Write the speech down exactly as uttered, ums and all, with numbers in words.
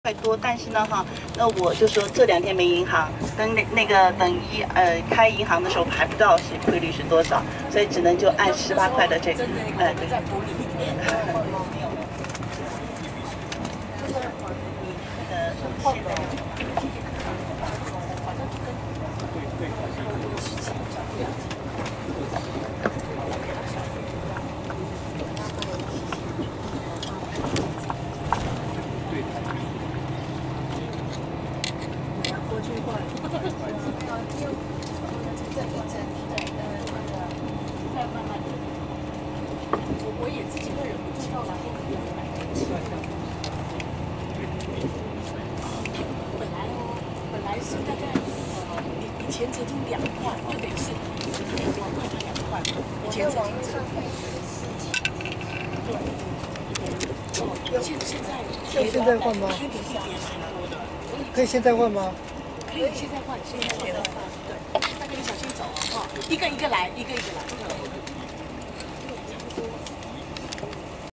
块多，但是呢，哈，那我就说这两天没银行，等那那个等一呃开银行的时候还不知道是汇率是多少，所以只能就按十八块的这个，哎，对。 我也自己会忍不住到然后可以买东西。本来哦，本来是大概呃，你你前折金两块，就等于是两块就两块，以前折金折。对。现现在可以现在换吗？可以现在换吗？ 可以现在换，现在换。对，那个你小心走哦，哈，一个一个来，一个一个来。